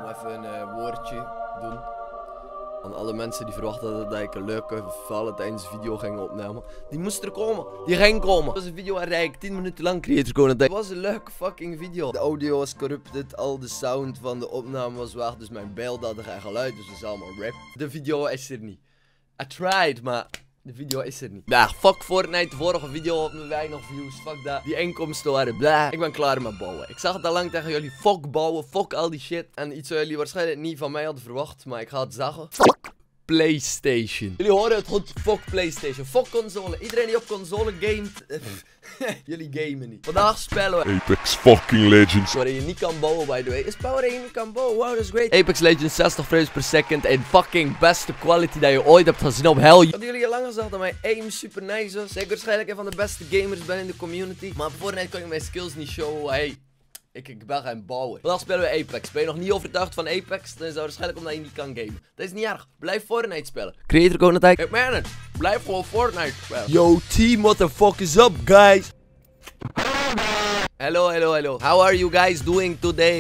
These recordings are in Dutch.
moet even een woordje doen aan alle mensen die verwachten dat ik een leuke Valentijns video ging opnemen. Die moest er komen. Die ging komen. Het was een video waar ik 10 minuten lang creator kon. Het was een leuke fucking video. De audio was corrupted. Al de sound van de opname was weg. Dus mijn beeld had er geen geluid. Dus dat is allemaal rap. De video is er niet. I tried, maar de video is er niet. Ja, fuck Fortnite. De vorige video had me weinig views. Fuck dat. Die inkomsten waren bla. Ik ben klaar met bouwen. Ik zag het al lang tegen jullie. Fuck bouwen. Fuck al die shit. En iets wat jullie waarschijnlijk niet van mij hadden verwacht. Maar ik ga het zeggen. Fuck PlayStation. Jullie horen het goed. Fuck PlayStation. Fuck console. Iedereen die op console gamet. Jullie gamen niet. Vandaag spelen we Apex fucking Legends. waarin je niet kan bouwen, by the way. Is power waarin je niet kan bouwen. Wow, dat is great. Apex Legends 60 frames per second. En fucking beste quality dat je ooit hebt gezien op hell. Hadden jullie al lang gezegd dat mijn aim super nice was? Dat ik waarschijnlijk een van de beste gamers ben in de community. Maar voor net kan ik mijn skills niet showen. Hey, ik ben gaan bouwen. Vandaag spelen we Apex. Ben je nog niet overtuigd van Apex? Dan is dat waarschijnlijk omdat je niet kan gamen. Dat is niet erg. Blijf Fortnite spelen. Creator code attack. Hey man, blijf gewoon Fortnite spelen. Yo team, what the fuck is up guys? Hello, hello, hello. How are you guys doing today?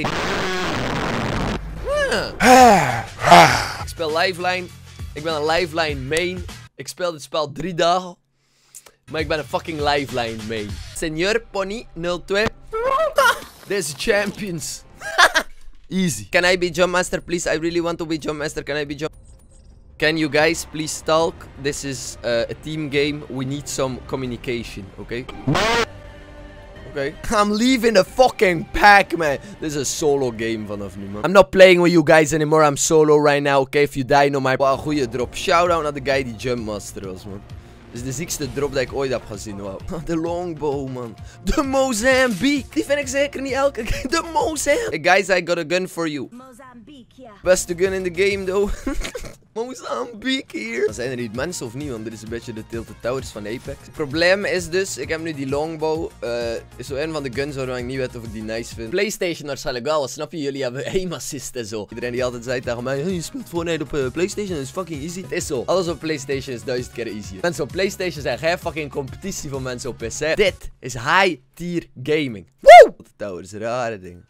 Ik speel Lifeline. Ik ben een Lifeline main. Ik speel dit spel 3 dagen. Maar ik ben een fucking Lifeline main. Senior Pony 02. Deze champions. Easy. Can I be Jump Master, please? I really want to be Jump Master. Can I be Jump? Can you guys please talk? This is a team game. We need some communication, okay? Okay. I'm leaving the fucking pack, man. This is a solo game vanaf nu, man. I'm not playing with you guys anymore. I'm solo right now, okay? If you die, no my... Wow, goeie drop. Shout-out naar de guy die Jump Master was, man. Dit is de ziekste drop dat ik ooit heb gezien, wow. De longbow, man. De Mozambique. Die vind ik zeker niet elke keer. De Mozambique. Hey guys, I got a gun for you. Mozambique, ja. Beste gun in the game, though. Mozambique hier. Zijn er niet mensen of niet? Want dit is een beetje de Tilted Towers van Apex. Het probleem is dus, ik heb nu die longbow. Is zo een van de guns waarvan ik niet weet of ik die nice vind. PlayStation waarschijnlijk wel, snap je? Jullie hebben aim assist en zo. Iedereen die altijd zei tegen mij, hey, je speelt Fortnite op PlayStation, dat is fucking easy. Het is zo. Alles op PlayStation is 1000 keer easier. Mensen op PlayStation zijn geen fucking competitie van mensen op PC. Dit is high tier gaming. Woe! Tilted Towers, rare dingen.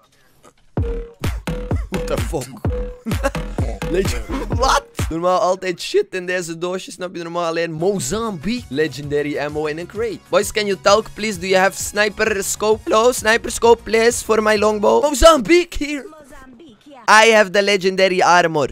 What the fuck? Wat? Normaal altijd shit in deze doosjes, snap je? Normaal alleen Mozambique. Legendary ammo in een crate. Boys, can you talk, please? Do you have sniper scope? Hello, sniper scope, please, for my longbow. Mozambique here. Mozambique, ja. I have the legendary armor.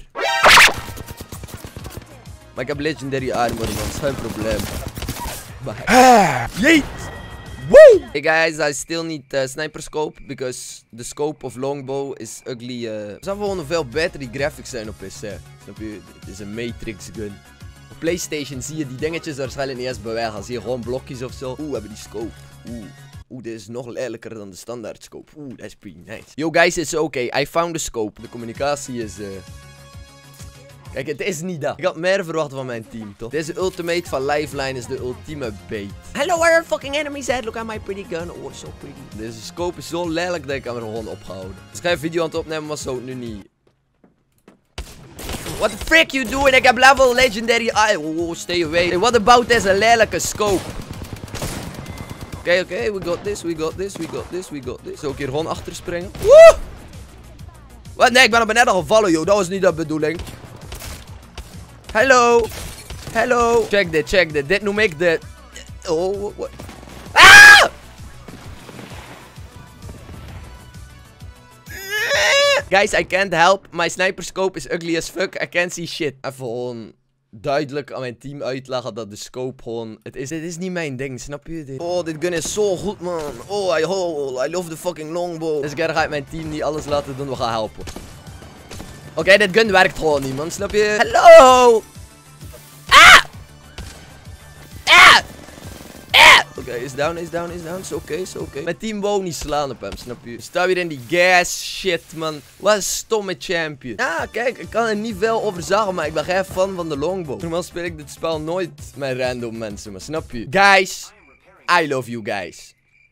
Maar ik heb legendary armor, man. Dat is geen probleem. Jeet! Woo! Hey guys, I still need sniper scope because the scope of longbow is ugly. Er zou gewoon een veel betere graphics zijn op PC. Snap je? Het is een Matrix gun. Op PlayStation zie je die dingetjes waarschijnlijk niet eens bewegen. Zie je gewoon blokjes of zo. Oeh, we hebben die scope. Oeh, dit is nog lelijker dan de standaard scope. Oeh, dat is pretty nice. Yo guys, it's okay. I found the scope. De communicatie is Kijk, het is niet dat. Ik had meer verwacht van mijn team, toch? Deze ultimate van Lifeline is de ultieme bait. Hello, where are fucking enemies at? Look at my pretty gun. Oh, so pretty. Deze scope is zo lelijk dat ik hem er gewoon opgehouden. Als ik een video aan het opnemen was, zou het nu niet. What the frick you doing? Ik heb level legendary. Oh, stay away. Hey, what about deze lelijke scope? Oké, we got this, we got this, we got this, we got this. Zou ik hier gewoon achter springen? Woe! Wat? Nee, ik ben op beneden gevallen, joh. Dat was niet de bedoeling. Hallo. Hallo. Check dit, check dit. Dit noem ik de... Oh, what? Ah! Guys, I can't help. My sniper scope is ugly as fuck. I can't see shit. Even gewoon duidelijk aan mijn team uitleggen dat de scope gewoon... Dit is niet mijn ding, snap je dit? Oh, dit gun is zo goed, man. Oh, I love the fucking longbow. Deze keer ga ik mijn team niet alles laten doen. We gaan helpen. Oké, dit gun werkt gewoon niet, man. Snap je? Hallo! Ah! Ah! Ah! Oké, is down, is down, is down. Is oké, is oké. Mijn team wou niet slaan op hem, snap je? Ik sta weer in die gas shit, man. Wat een stomme champion. Ja, kijk, ik kan er niet veel over zeggen, maar ik ben geen fan van de longbow. Normaal speel ik dit spel nooit met random mensen, maar snap je? Guys, I love you guys.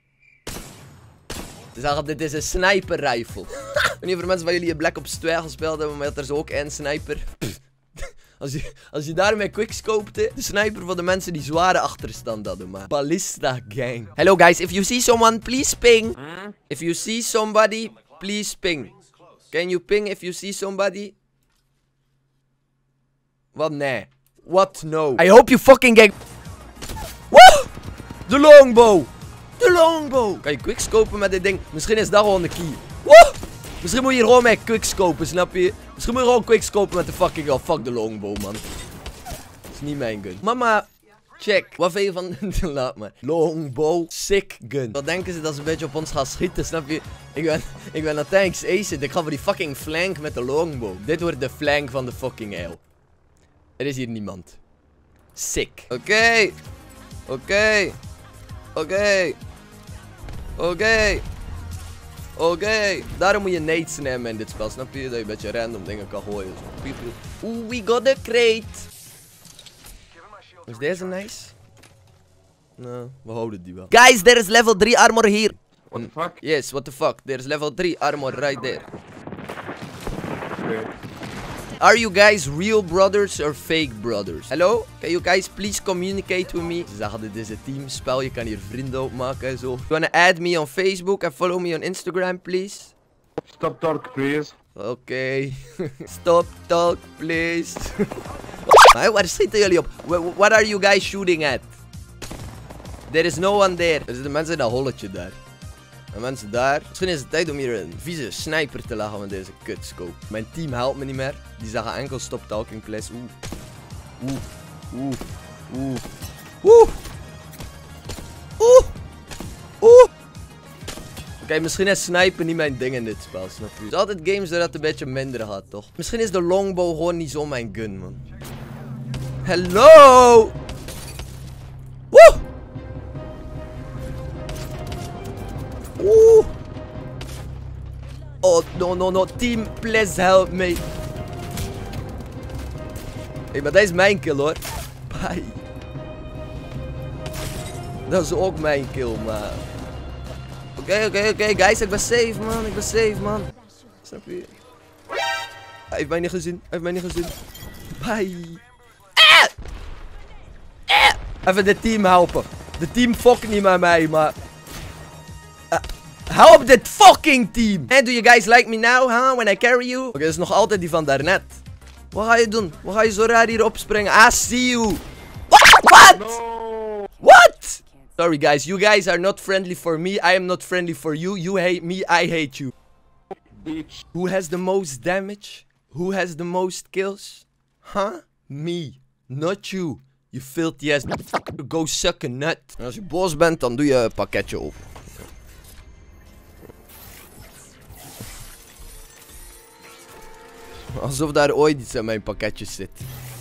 Dit is een sniper rifle. Ik weet niet of er mensen van jullie Black Ops 2 gespeeld hebben, maar er is ook één sniper. Als je daarmee quickscopte, de sniper voor de mensen die zware achterstand hadden, maar. Ballista gang. Hello guys, if you see someone, please ping. If you see somebody, please ping. Can you ping if you see somebody? Wat nee? What no? I hope you fucking gang... Woe! De longbow! De longbow! Kan je quickscopen met dit ding? Misschien is dat gewoon de key. Woe! Misschien moet je hier gewoon mee quickscopen, snap je? Misschien moet je gewoon quickscopen met de fucking... Oh, fuck de longbow, man. Dat is niet mijn gun. Mama, check. Wat vind je van... Laat maar. Longbow, sick gun. Wat denken ze dat ze een beetje op ons gaan schieten, snap je? Ik ben aan tanks acen. Ik ga voor die fucking flank met de longbow. Dit wordt de flank van de fucking eil. Er is hier niemand. Sick. Oké. Oké. Oké. Oké. Oké. Daarom moet je nades nemen in dit spel. Snap je? Dat je een beetje random dingen kan gooien. Oeh, we got a crate. Is deze nice? Nou, we houden die wel. Guys, there is level 3 armor here. What the fuck? Yes, what the fuck. There's level 3 armor right there. Okay. Are you guys real brothers or fake brothers? Hello? Can you guys please communicate with me? Ze zeggen dit is een teamspel, je kan hier vrienden opmaken en zo. You wanna add me on Facebook and follow me on Instagram, please? Stop talk, please. Oké. Stop talk, please. Hey, waar schieten jullie op? What are you guys shooting at? There is no one there. Er zitten mensen in dat holletje daar. En mensen daar. Misschien is het tijd om hier een vieze sniper te leggen met deze kutscope. Mijn team helpt me niet meer. Die zeggen enkel stop talking please. Oeh. Oeh. Oeh. Oeh. Oeh. Oeh. Oké, misschien is snipen niet mijn ding in dit spel, snap je? Er zijn altijd games waar het een beetje minder gaat, toch? Misschien is de longbow gewoon niet zo mijn gun, man. Hello! Woe! Oeh! Oh, no. Team, please help me. Hey, maar dat is mijn kill, hoor. Bye. Dat is ook mijn kill, man. Oké, guys, ik ben safe, man. Ik ben safe, man. Snap je? Hij heeft mij niet gezien. Bye. Even dit team helpen. De team fuckt niet met mij, maar... help dit fucking team! Hey, do you guys like me now, huh? When I carry you? Oké, dat is nog altijd die van daarnet. Wat ga je doen? Wat ga je zo raar hier opspringen? I see you! What? No. What? Sorry guys, you guys are not friendly for me. I am not friendly for you. You hate me, I hate you. Bitch. Who has the most damage? Who has the most kills? Huh? Me. Not you. You filthy ass. Go suck a nut. En als je boos bent, dan doe je een pakketje op. Alsof daar ooit iets in mijn pakketjes zit.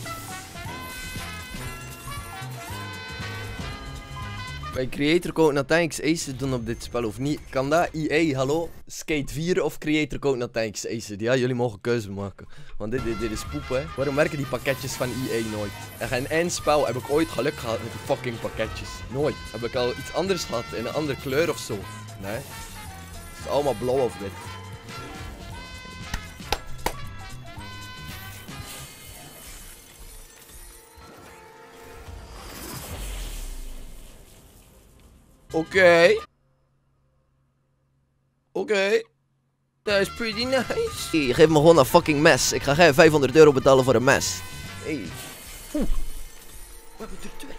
Mijn creator code Natanks Ace doen op dit spel of niet? Kan dat? EA, hallo? Skate 4 of creator code Natanks Ace? Ja, jullie mogen keuze maken. Want dit is poep, hè. Waarom werken die pakketjes van EA nooit? En geen eindspel heb ik ooit geluk gehad met die fucking pakketjes. Nooit. Heb ik al iets anders gehad in een andere kleur of zo? Nee. Het is allemaal blauw of wit. Oké. Dat is pretty nice. Hey, geef me gewoon een fucking mes. Ik ga geen 500 euro betalen voor een mes. Hey. We hebben er twee.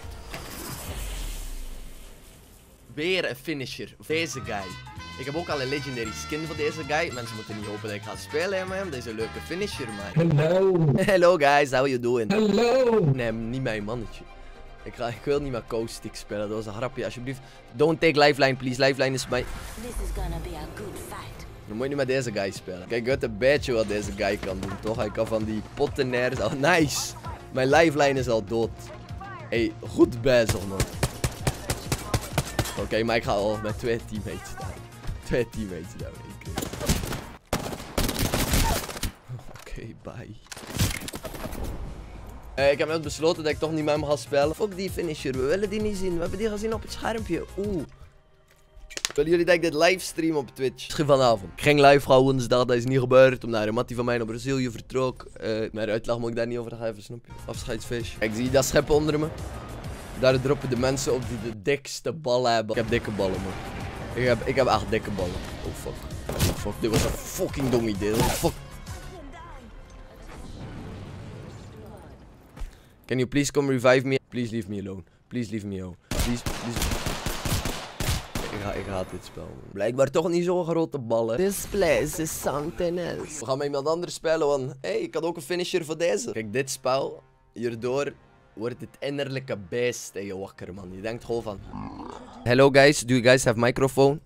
Weer een finisher. Deze guy. Ik heb ook al een legendary skin voor deze guy. Mensen moeten niet hopen dat ik ga spelen met hem. Deze leuke finisher, man. Hello. Hello guys, how you doing? Hello. Nee, niet mijn mannetje. Ik wil niet met Caustic spelen, dat was een grapje, alsjeblieft. Don't take lifeline, please. Lifeline is mij. Dan moet je niet met deze guy spelen. Kijk, ik weet een beetje wat deze guy kan doen, toch? Hij kan van die potten nergens. Oh, nice! Mijn lifeline is al dood. Hey, goed bezig, man. Oké, maar ik ga al met 2 teammates daar. 2 teammates daar. Oké, bye. Ik heb net besloten dat ik toch niet met hem ga spelen. Fuck die finisher, we willen die niet zien. We hebben die gezien op het schermpje. Oeh. Willen jullie dat ik dit livestream op Twitch? Misschien vanavond. Ik ging live gaan woensdag, dat is niet gebeurd. Omdat een mattie van mij naar Brazilië vertrok. Maar uitleg moet ik daar niet over geven, snap je? Afscheidsfeestje. Kijk, zie je dat schep onder me? Daar droppen de mensen op die de dikste ballen hebben. Ik heb dikke ballen, man. Ik heb echt dikke ballen. Oh fuck. Fuck, dit was een fucking dom idee. Fuck. Can you please come revive me? Please leave me alone. Please leave me alone. Please. Ik haat dit spel. Blijkbaar toch niet zo'n grote ballen. This place is something else. We gaan met iemand anders spelen, want hey, ik had ook een finisher voor deze. Kijk, dit spel, hierdoor wordt het innerlijke beest in je wakker, man. Je denkt gewoon van... Hello guys, do you guys have microphone?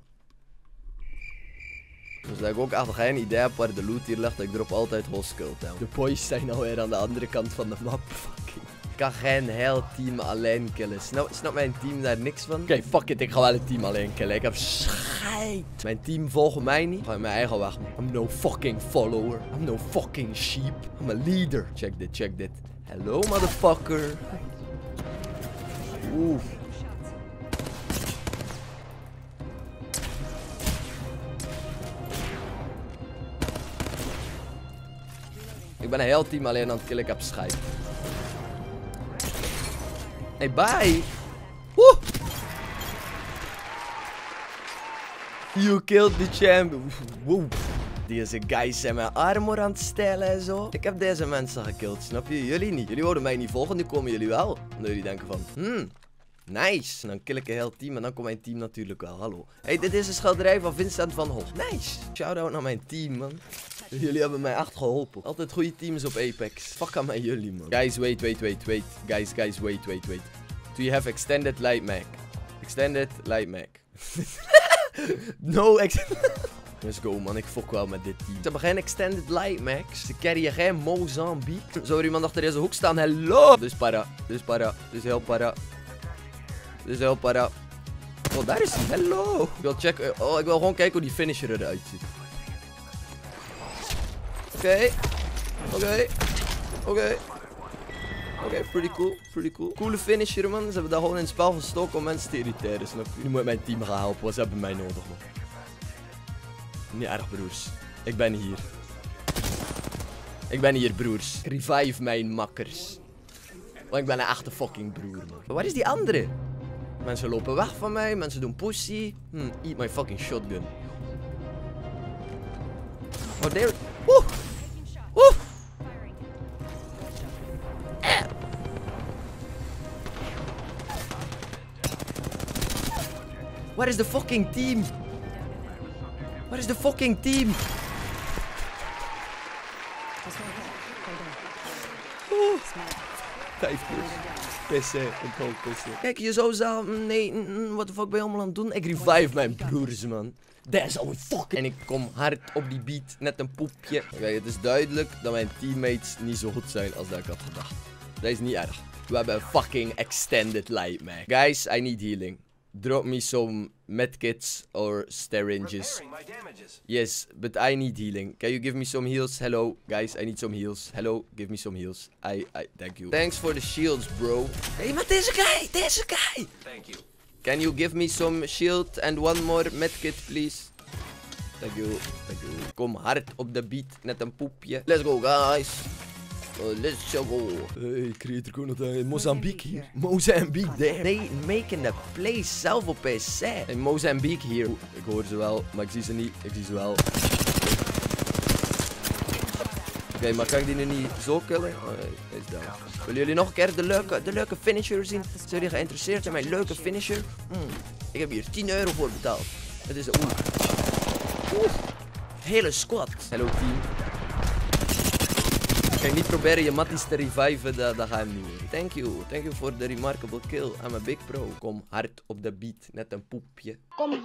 Dus dat ik ook echt geen idee heb waar de loot hier ligt, ik drop altijd whole skill down. De boys zijn alweer aan de andere kant van de map. Fucking. Ik kan geen heel team alleen killen. Snapt mijn team daar niks van? Oké, fuck it, ik ga wel een team alleen killen. Ik heb scheid. Mijn team volgt mij niet. Ik ga mijn eigen weg. I'm no fucking follower. I'm no fucking sheep. I'm a leader. Check dit, check dit. Hello, motherfucker. Oeh. Ik ben een heel team alleen aan het killen, ik heb scheid. Hey, bye! Woe! You killed the champ. Woe! Deze guys zijn mijn armor aan het stijlen en zo. Ik heb deze mensen gekild, snap je? Jullie niet. Jullie worden mij niet volgen, nu komen jullie wel. Omdat jullie denken van, nice. En dan kill ik een heel team en dan komt mijn team natuurlijk wel. Hallo. Hey, dit is een schilderij van Vincent van Gogh. Nice. Shout-out naar mijn team, man. Jullie hebben mij echt geholpen. Altijd goede teams op Apex. Fuck aan mij jullie, man. Guys, wait. Guys, wait. Do you have extended light mag? Extended light mag. No Let's go, man. Ik fok wel met dit team. Ze hebben geen extended light max. Ze carryen geen Mozambique. Zou er iemand achter deze hoek staan? Hello! Dit is para. Dit is heel para. Oh, daar is hij. Hello! Ik wil checken. Oh, ik wil gewoon kijken hoe die finisher eruit ziet. Oké, pretty cool. Coole finisher, man. Ze hebben dat gewoon in het spel gestoken om mensen te irriteren, snap je? Nu moet mijn team gaan helpen, want ze hebben mij nodig, man. Niet erg, broers. Ik ben hier, broers. Revive mijn makkers. Want ik ben een echte fucking broer, man. Maar waar is die andere? Mensen lopen weg van mij, mensen doen pussy. Eat my fucking shotgun. Oh, there. Woe! Where is the fucking team? Where is the fucking team? Oh. 5 keer. Pissen, ik ook pissen. Kijk, je zou zeggen, nee, wat de fuck ben je allemaal aan het doen? Ik revive mijn broers, man. Dat is al fucking. En ik kom hard op die beat, net een poepje. Kijk, het is duidelijk dat mijn teammates niet zo goed zijn als dat ik had gedacht. Dat is niet erg. We hebben een fucking extended light, man. Guys, I need healing. Drop me some medkits or syringes. Yes, but I need healing. Can you give me some heals? Hello, guys, I need some heals. Hello, give me some heals. Thank you. Thanks for the shields, bro. Hey, maar deze guy. Thank you. Can you give me some shield and one more medkit, please? Thank you. Kom hard op de beat, net een poepje. Let's go, guys. Let's go. Hey, creator Konatijn. Mozambique hier. Mozambique there. They making the place zelf op PC. Hey, Mozambique hier. Ik hoor ze wel, maar ik zie ze niet. Ik zie ze wel. Oké, maar kan ik die nu niet zo killen? Oh, nee, hij is down. Willen jullie nog een keer de leuke finisher zien? Zijn jullie geïnteresseerd in mijn leuke finisher? Ik heb hier 10 euro voor betaald. Het is een hele squad. Hello team. Kijk, niet proberen je matties te reviven, dat gaat hem niet meer. Thank you for the remarkable kill. I'm a big pro. Kom hard op de beat, net een poepje.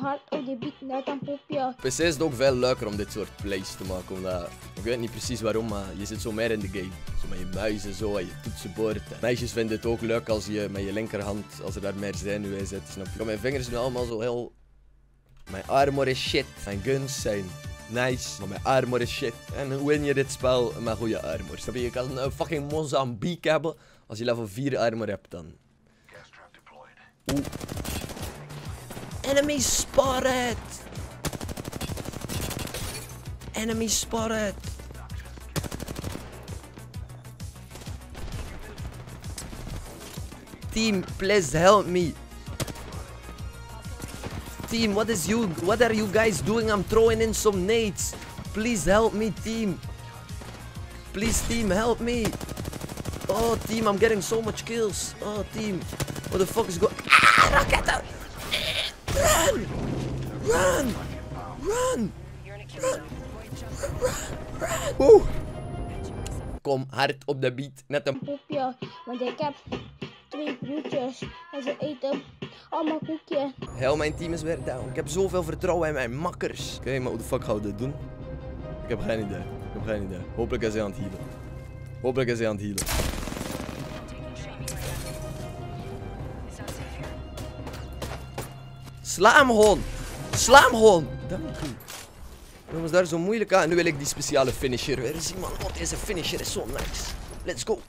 PC is het ook veel leuker om dit soort plays te maken, omdat, ik weet niet precies waarom, maar je zit zo meer in de game. Zo met je muis en zo, en je toetsenbord. Meisjes vinden het ook leuk als je met je linkerhand, als er daar meer zijn nu in zit, snap je? Mijn vingers zijn allemaal zo heel... Mijn armor is shit. Mijn guns zijn... nice, maar mijn armor is shit. En hoe win je dit spel met goede armor? Snap je? Je kan een fucking Mozambique hebben. Als je level 4 armor hebt dan. Oeh. Enemy spotted! Enemy spotted! Team, please help me! team. What are you guys doing? I'm throwing in some nades. Please help me, team. Please, team, help me. Oh, team, I'm getting so much kills. Oh, team. What the fuck is going... Ah, raketten! Run! Run! Run! Run! Run! Woe! Kom hard op de beat. Net een Poepje, want ik heb 2 broertjes en ze eten allemaal koekje. Heel mijn team is weer down. Ik heb zoveel vertrouwen in mijn makkers. Oké, maar hoe de fuck gaan we dit doen? Ik heb geen idee. Hopelijk is hij aan het healen. Sla hem gewoon! Dank u. Jongens, daar is zo moeilijk aan. Nu wil ik die speciale finisher weer zien, man. Want deze finisher is zo nice. Let's go.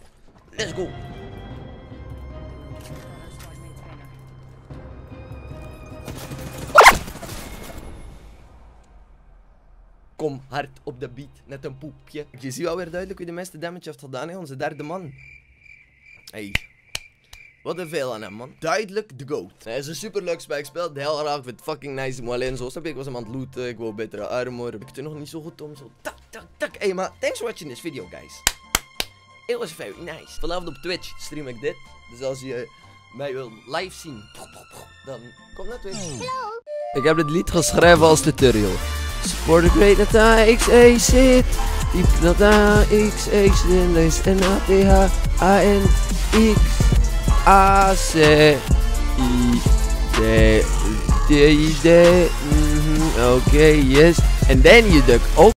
Kom hard op de beat, net een poepje. Je ziet wel weer duidelijk wie de meeste damage heeft gedaan, hè? Onze derde man. Hey. Wat een veel aan hem, man. Duidelijk de GOAT. Hij is een superleuk spel. Ik speel heel graag. Ik vind het fucking nice. Maar alleen zo snap ik was hem aan het looten. Ik wou betere armor. Ik er nog niet zo goed om. Zo tak. Hey, maar thanks for watching this video, guys. It was very nice. Vanavond op Twitch stream ik dit. Dus als je mij wil live zien, dan kom naar Twitch. Hello. Ik heb dit lied geschreven als tutorial. Support the great data XA zit. Diep data XA in deze NATH AN X A C I D D I D. Oké, yes. En dan je dukt ook.